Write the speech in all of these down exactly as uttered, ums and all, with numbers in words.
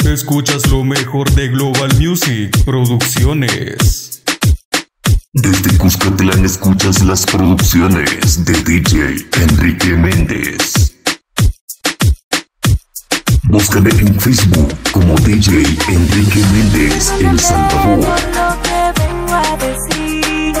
Escuchas lo mejor de Global Music Producciones. Desde Cuscatlán escuchas las producciones de D J Enrique Méndez. Búscame en Facebook como D J Enrique Méndez El Salvador. Lo que vengo a decir,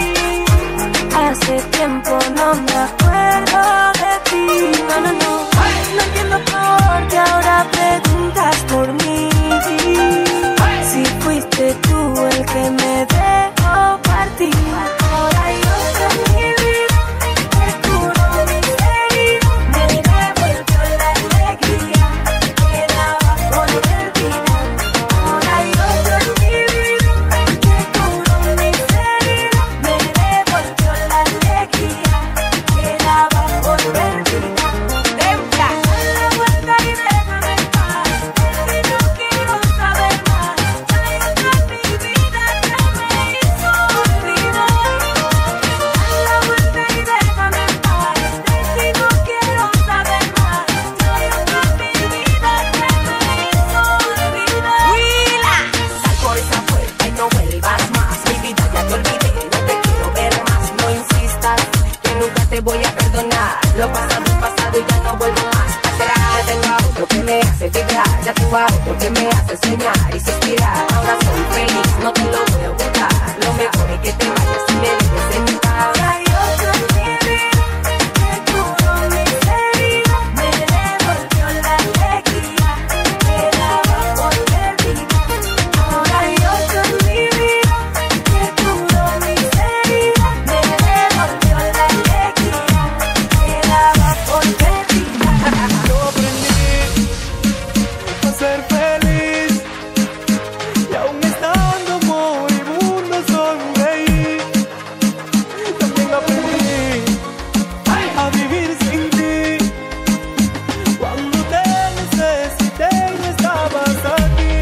hace tiempo no me acuerdo de ti. No, no, no, no entiendo por qué ahora preguntas por mí. Si fuiste tú el que me dejó partir. Ahora hay otro en mi vida que curó mis heridas, me devolvió la alegría que daba por olvidar. Ahora hay otro en mi vida que curó mis heridas, me devolvió la alegría que daba por olvidar. Dentro, dale la vuelta y déjame en paz, si no quiero saber más. Hay otra en mi vida que me hizo olvidar. Dale la vuelta y déjame en paz, si no quiero saber más. Hay otra en mi vida que me hizo olvidar. Huila, Sal por esa puerta y no vuelvas más. Mi vida ya te olvidé, no te quiero ver más. No insistas, que nunca te voy a perdonar. Lo pasado es pasado y ya no vuelvo más atrás. Ya tengo a otro que me hace vibrar, ya tengo a otro que me hace soñar y suspirar. Ahora soy feliz, no te lo voy a ocultar. Lo mejor es que te vayas y me dejes en mi paz. hay otro en mi vida que curó mis heridas, me devolvió la alegría que daba por perdida. Ahora hay otro en mi vida que curó mis heridas, me devolvió la alegría que daba por perdida. Yo aprendí a ser feliz y aún estando moribundo sonreí. También aprendí a vivir sin ti. Cuando te necesité y no estabas aquí.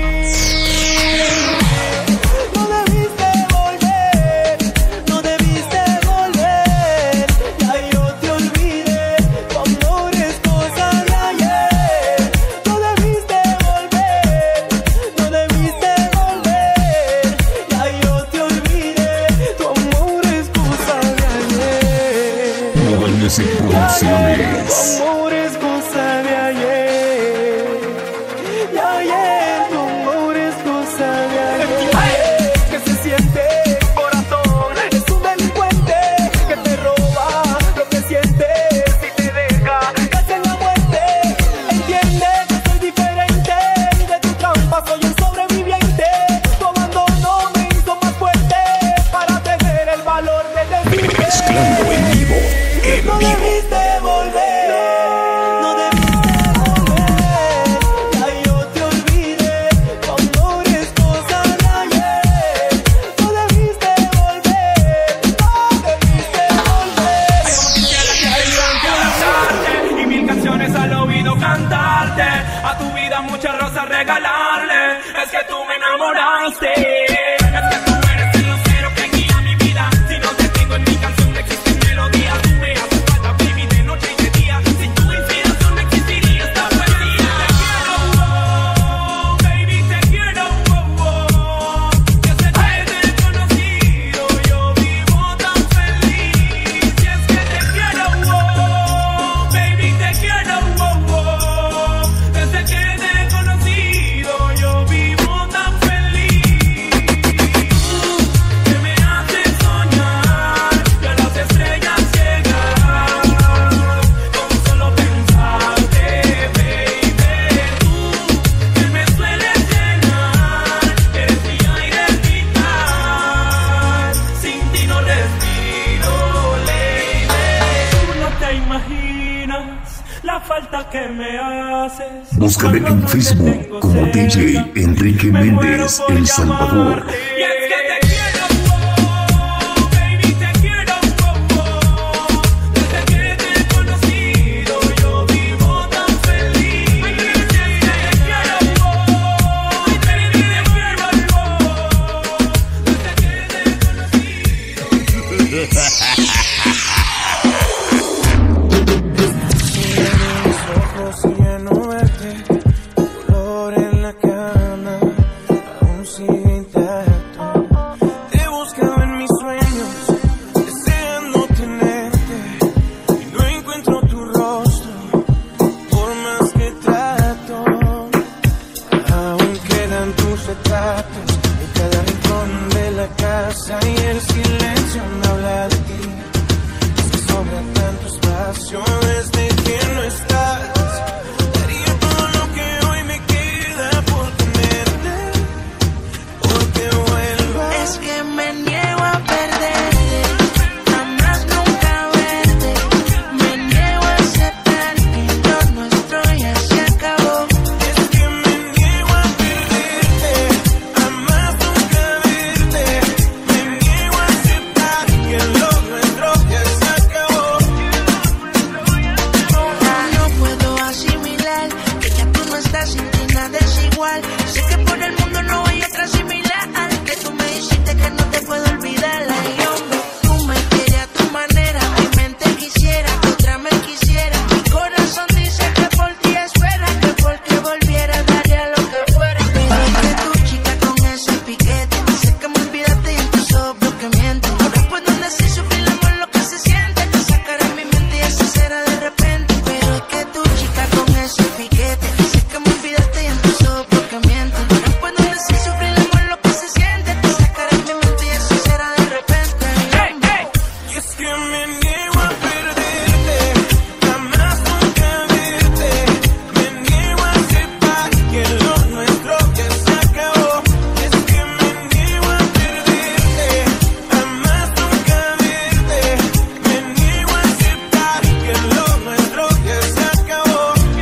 No debiste volver, no debiste volver. Ya yo te olvidé, tu amor es cosa de ayer. No debiste volver, no debiste volver. Ya yo te olvidé, tu amor es cosa de ayer. Global Music Tu Producciones. amor es cosa de ayer. Y ayer, tu amor es cosa de ayer. ¿Qué se siente? Corazón es un delincuente que te roba lo que sientes y te deja casi en la muerte. Entiende que soy diferente y de tu trampa soy un sobreviviente. Tu abandono me hizo más fuerte para tener el valor de decirte. Mezclando en vivo, en No vivo. debiste volver, no debiste volver. Ya yo te olvidé, tu amor es cosa de ayer. No debiste volver, no debiste volver. Hay como quisiera que hay abrazarte y mil canciones al oído cantarte. A tu vida muchas rosas regalarle. Es que tú me enamoraste. Es que tú eres el lucero que guía mi vida. Si no te tengo en mi canción no existen melodías. Tú me haces falta, baby, de noche y de día. Sin tu inspiración no existiría esta poesía. Te quiero, oh, baby, te quiero, oh, oh. Desde que te he conocido yo vivo tan feliz. Y es que te quiero, oh, baby, te quiero, oh, oh. Desde que te he conocido yo vivo tan feliz. Que me haces soñar y a las estrellas llegar. Con solo pensarte, baby. Tú que me sueles llenar. Eres mi aire vital. Sin ti no respiro, lady. Tú no te imaginas la falta que me haces. Búscame en Facebook como D J Enrique Méndez El Salvador. Y es que te quiero, oh, baby, te quiero, oh, oh. Desde que te he conocido yo vivo tan feliz. Y es que te quiero, oh, baby, te quiero, oh. Desde que te he conocido. Ojos y ya no verte, dolor en silencio desde que no estás. Daría todo lo que hoy me queda por tenerte, porque vuelvas. Es que me niego a perderte, jamás nunca verte. Me niego a aceptar que lo nuestro ya se acabó. Es que me niego a perderte, jamás nunca verte. Me niego a aceptar que lo nuestro ya se acabó. No puedo asimilar que ya tú no estás, sin ti nada es igual. Sé que por el mundo no hay otra similar, que tú me dijiste que no te puedo olvidar. Ay, hombre, tú me quieres a tu manera, mi mente quisiera que otra me quisiera. Mi corazón dice que por ti espera, que porque volviera daría lo que fuera. Pero es que tu chica con ese piquete, sé que me olvidaste y en tus ojos que mientes. Ahora puedo decir sufrir el amor, lo que se siente, te sacaré mi mente y eso será de repente. Pero es que tu chica con ese piquete, sé que me olvidaste y en tus ojos que mientes. Ahora puedo decir sufrir el amor, lo que se siente, te sacaré mi mente y eso será de repente. Y es que me niego a perderte, jamás nunca verte. Me niego a aceptar que lo nuestro ya se acabó. Es que me niego a perderte, jamás nunca verte. Me niego a aceptar que lo nuestro ya se acabó.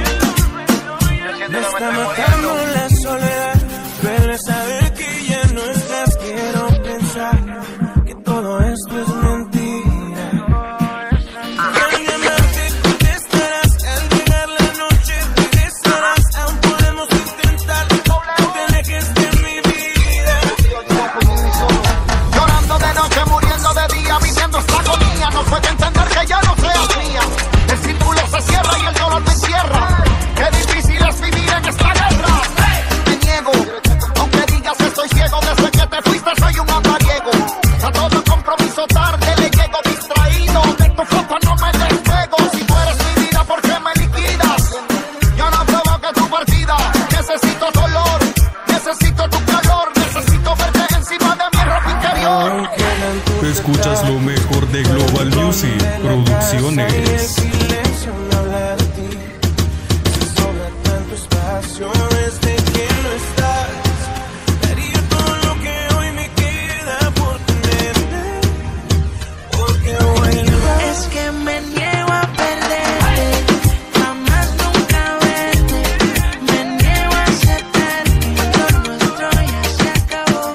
Me está matando la soledad, duele saber que ya no estás. Quiero pensar que todo esto es mentira. Al llamarte contestarás, al llegar la noche regresarás. Aún podemos intentar, no te alejes de mi vida. Llorando de noche, muriendo de día, viviendo esta agonía. No puedo entender que ya no seas mía. El círculo se cierra y el dolor me encierra. Qué difícil es vivir en esta guerra. Me niego, aunque digas que estoy ciego. Desde que te fuiste soy un andariego. A todo compromiso tarde le llego distraído. De tu foto no me despego. Si tú eres mi vida, ¿por qué me liquidas? Yo no provoque tu partida. Necesito dolor, necesito tu calor. Necesito verte encima de mi ropa interior. Escuchas lo mejor de Global Music Producciones. Silencio no habla de ti. Se sobra tanto espacio desde que no estás. Daría todo lo que hoy me queda por tenerte, porque vuelvas. Es que me niego a perderte, jamás nunca verte. Me niego a aceptar que lo nuestro ya se acabó.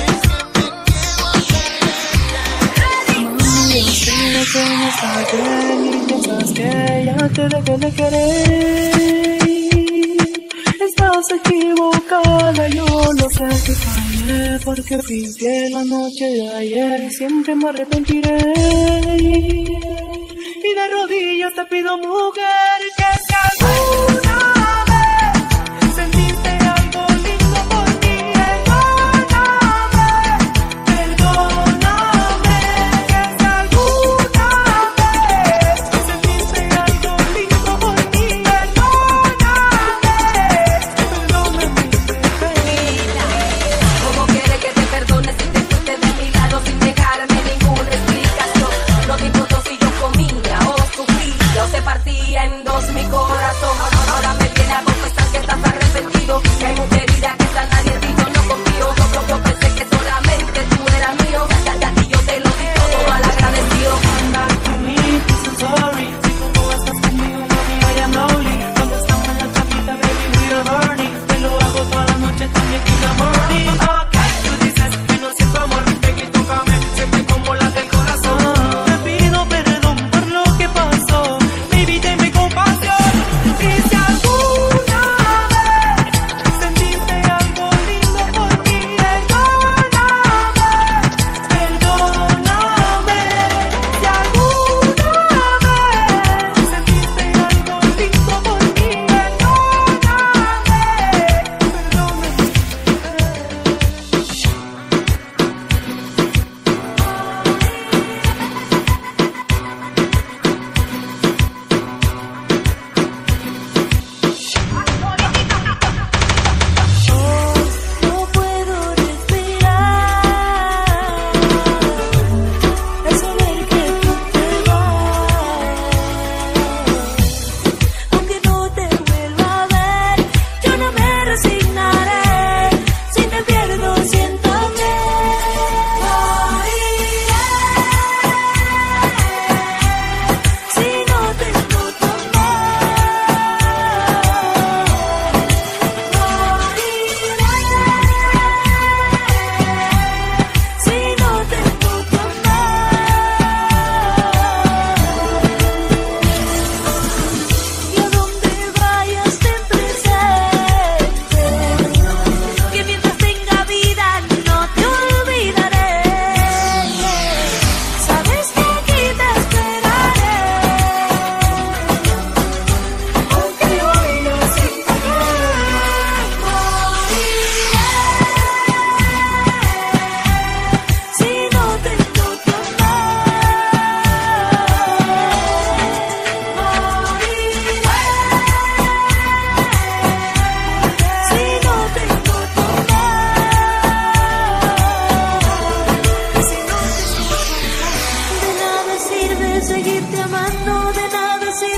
Yo sé que me estás bien y piensas que ya te dejé de querer. Estás equivocada, yo lo sé que fallé, porque fingí la noche de ayer y siempre me arrepentiré. Y de rodillas te pido, mujer, que si alguna vez sentiste algo lindo por mí, perdóname, perdóname. Que si alguna vez sentiste algo lindo por mí, perdóname, perdóname. ¿Cómo quieres que te perdone si te fuiste de mi lado sin dejarme ninguna explicación? No te importó si yo comía o sufría o se partía en dos mi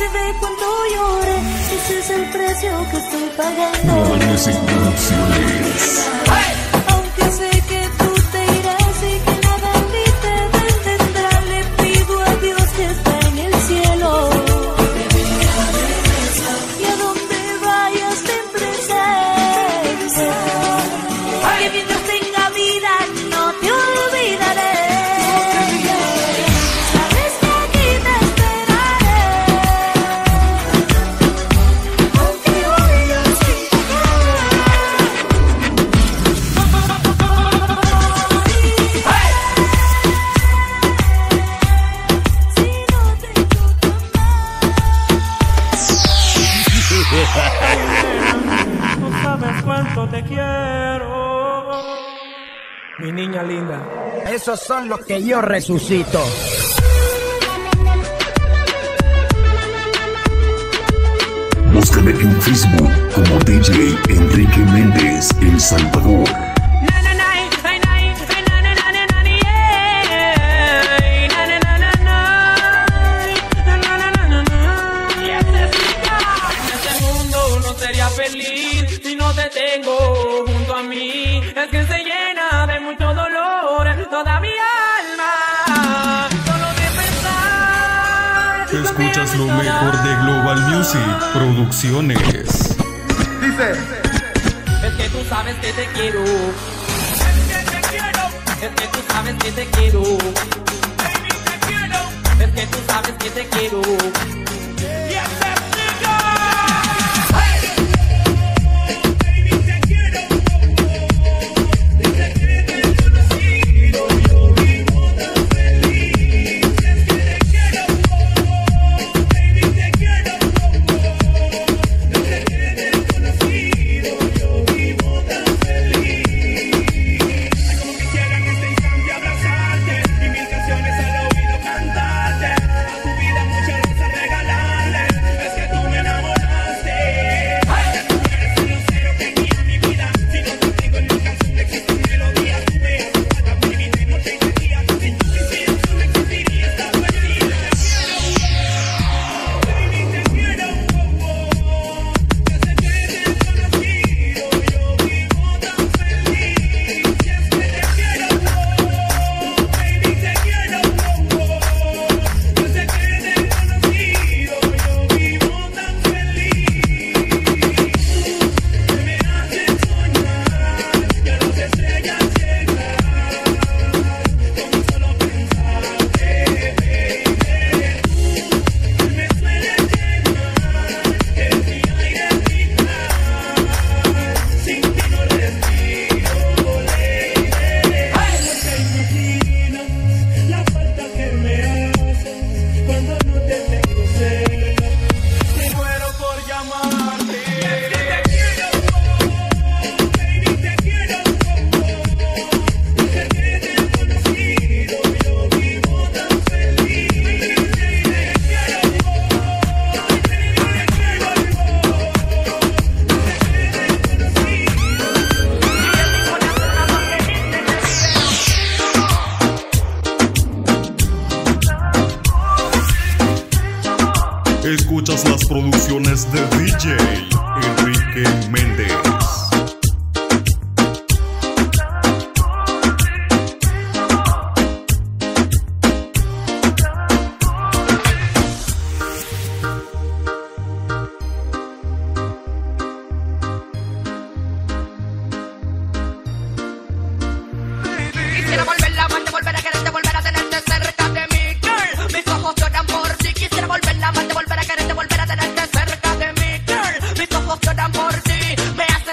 de cuánto lloré. Ese es el precio que estoy pagando. Global Music Producciones. Aunque sé que tú te irás y que nada ni te detendrá, le pido a Dios que está en el cielo. Y a donde vayas ten presencia, que mientras tenga vida no te olvidaré. Sabes que aquí te esperaré, aunque vayas sin No sabes cuánto te quiero, mi niña linda. Esos son los que yo resucito. Búscame en Facebook como D J Enrique Méndez El Salvador. Feliz si no te tengo junto a mí, es que se llena de mucho dolor toda mi alma, solo de pensar. Escuchas lo mejor de Global Music Producciones. Dice, es que tú sabes que te quiero, es que te quiero, es que tú sabes que te quiero, baby te quiero, es que tú sabes que te quiero. Y ese Escuchas las producciones de D J Enrique Méndez. Quisiera volver la amante, volver a quererte, volver a tenerte cerca de mí, girl. Mis ojos lloran por ti. Quisiera volver la amante, volver a quererte, volver a tenerte cerca de mí, girl. Mis ojos lloran por ti. Me hace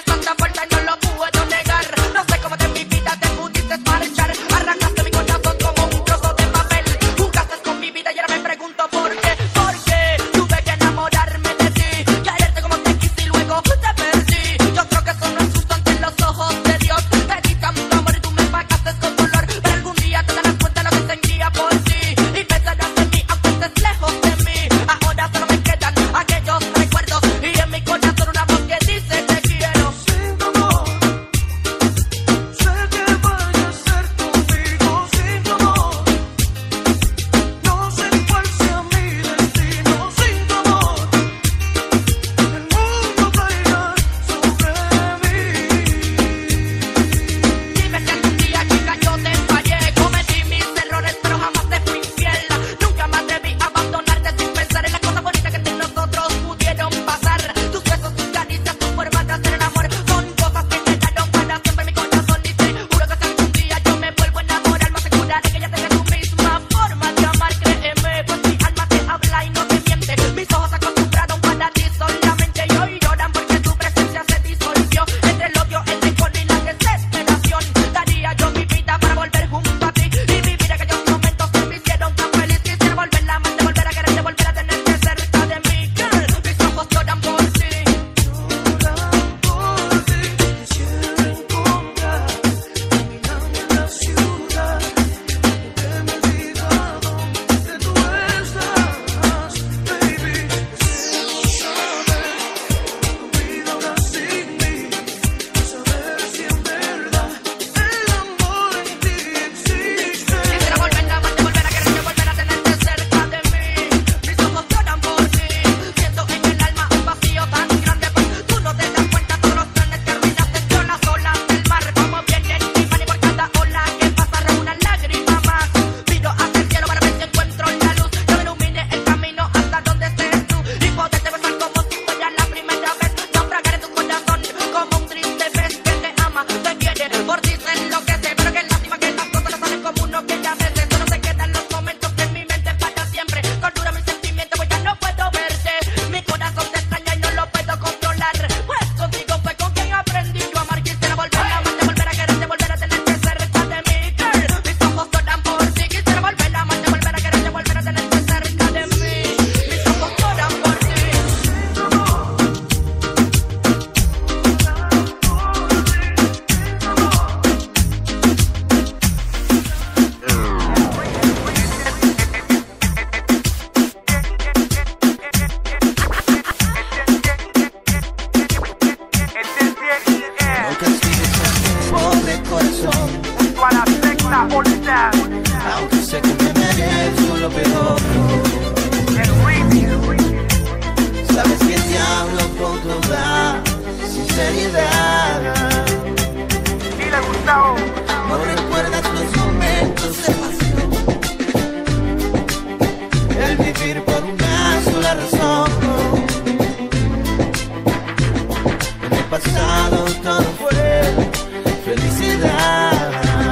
pasado todo fue felicidad.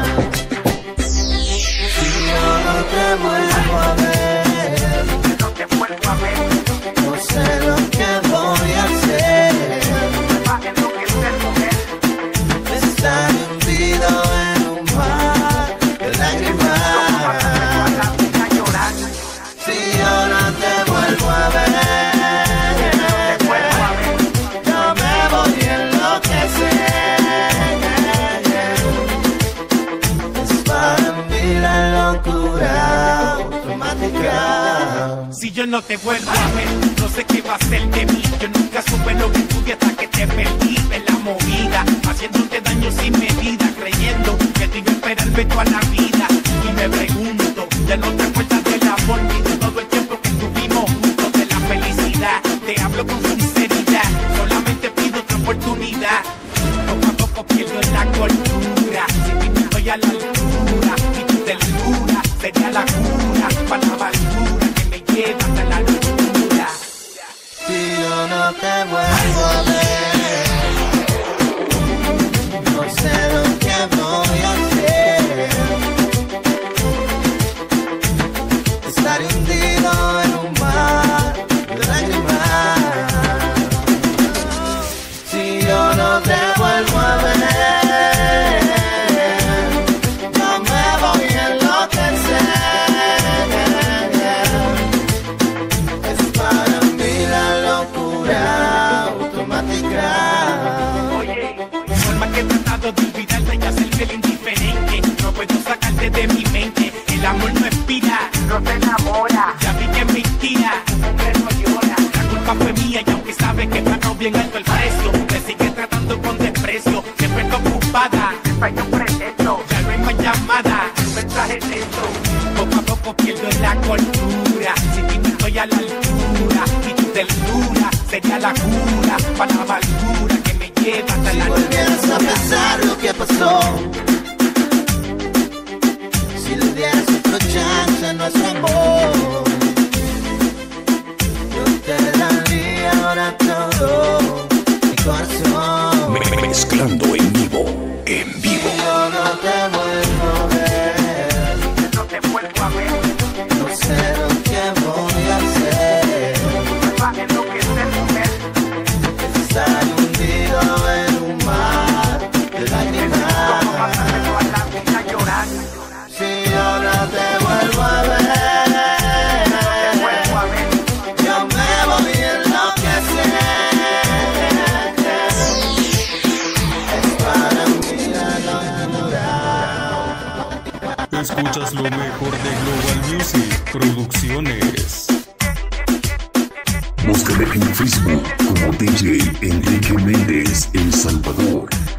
Si yo no te vuelvo a ver, no te vuelvo a ver, no sé lo que voy a hacer. me va a enloquecer, mujer. Estar hundido en un mar de lágrimas. Si yo no te vuelvo a ver, yo me voy a enloquecer. Es para mí la locura automática. Si yo no te vuelvo a ver, no sé qué va a ser de mí. Yo nunca supe lo que tuve hasta que te perdí en la movida, haciéndote daño sin medida, creyendo que te iba a esperarme toda la vida. Y me pregunto, ya no te acuerdas del amor ni de todo el tiempo que estuvimos juntos, de la felicidad. Te hablo con sinceridad, solamente pido otra oportunidad. Poco a poco pierdo la cordura, si te estoy a la altura y tu ternura sería la cura para la amargura que me lleva hasta la locura. Si yo no te vuelvo a ver, no sé lo que voy a hacer. Estar hundido en un mar de lágrimas. Si yo no te vuelvo a ver, yo me voy a enloquecer. Es para mí la locura automática. Oye, de forma que he tratado de olvidarte y hacerme el indiferente, no puedo sacarte de mi mente. El amor no expira, No te enamora, ya vi que es mentira. mujer no llora. La culpa fue mía y aunque sabe que pagó bien alto el precio, me sigue tratando con desprecio. Siempre está ocupada, Hay un pretexto, ya no hay más llamada. un mensaje texto. Poco a poco pierdo la cordura, si ti no estoy a la altura y tu ternura sería la cura para la amargura que me lleva hasta Si la volvieras a pensar lo que pasó, si le dieras otro chance a nuestro amor, yo te daría ahora todo mi corazón. Me- Mezclando en vivo, en vivo. Si yo no te vuelvo a ver, No te vuelvo a ver, no sé lo que voy a hacer. me va a enloquecer, mujer. Estar hundido en un mar de Como lágrimas. pasarme toda la vida llorando. Si yo no te vuelvo a ver, No te vuelvo a ver, yo me voy a enloquecer. Es para mí la locura. Escuchas lo mejor de Global Music Producciones. Búscame en Facebook como D J Enrique Méndez El Salvador.